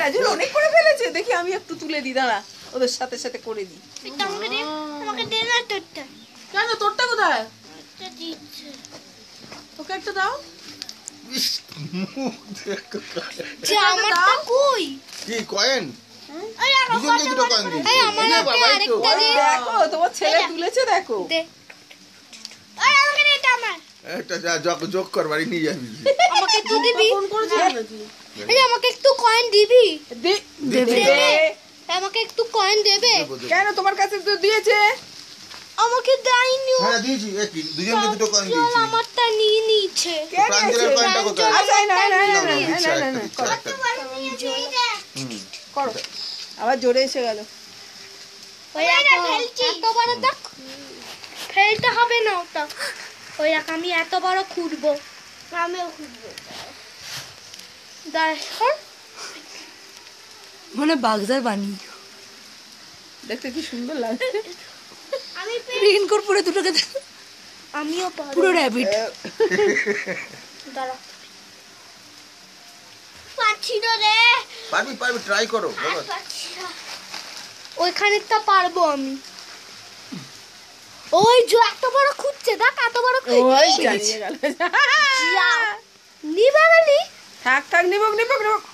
রাজুল অনেক করে ফেলেছে, দেখি আমি একটু তুলে দিই, দাঁড়া ওদের সাথে সাথে করে দিই। আমাকে দে না তোরটা। কেন তোরটা কোথায়? তোকে একটা দাও। আমারটা কই? কি কয়েন? আরে দুজনকে দুটো কয়েন দিই। এই আমার বাবা এই তো। দেখো তোমার ছেলে তুলেছে, দেখো। দে। আরে আমাকে দে, এটা আমার। একটা যা যোগ কর, বাড়ি নিয়ে যাবি। আমাকে তুই দিবি? ফোন করেছে নাকি? এই আমাকে একটু কয়েন দিবি? দেবে। আমাকে একটু কয়েন দেবে? কেন তোমার কাছে তো দিয়েছে? আমাকে দেয়নি। হ্যাঁ দিয়েছি, একই দুজনকে দুটো কয়েন চল দিয়েছি। আমারটা নিয়ে নিচ্ছে। কে দিয়েছে? প্রাঞ্জলের কয়েনটা কোথায়? আচ্ছা, না না না না, না দিচ্ছি, না একটা না দিচ্ছি, করো, একটা। করো। আবার জোরে এসে গেল। ওই এত বড় দেখ, ফেলতে হবে না ওটা। ওই আমি এত বড় খুঁড়বো। আমিও খুঁড়বো। দেখো মানে বাগদার বানি দেখতে কি সুন্দর লাগছে। আমি প্রিন্ট কর পুরো দুটোকে, আমিও পারবো। পুরো র‍্যাবিট। দাঁড়া, পাচ্ছি না রে। পারবি পারবি, ট্রাই করো বাবা। পাচ্ছি না। ওইখানেরটা পারবো আমি। ওই যে এত বড় খুঁজছে, দেখ এত বড় ওই খুঁজছে। জ্বালিয়ে গেল। নিবে গেলি? থাক থাক, নিবক নিবক নিবক।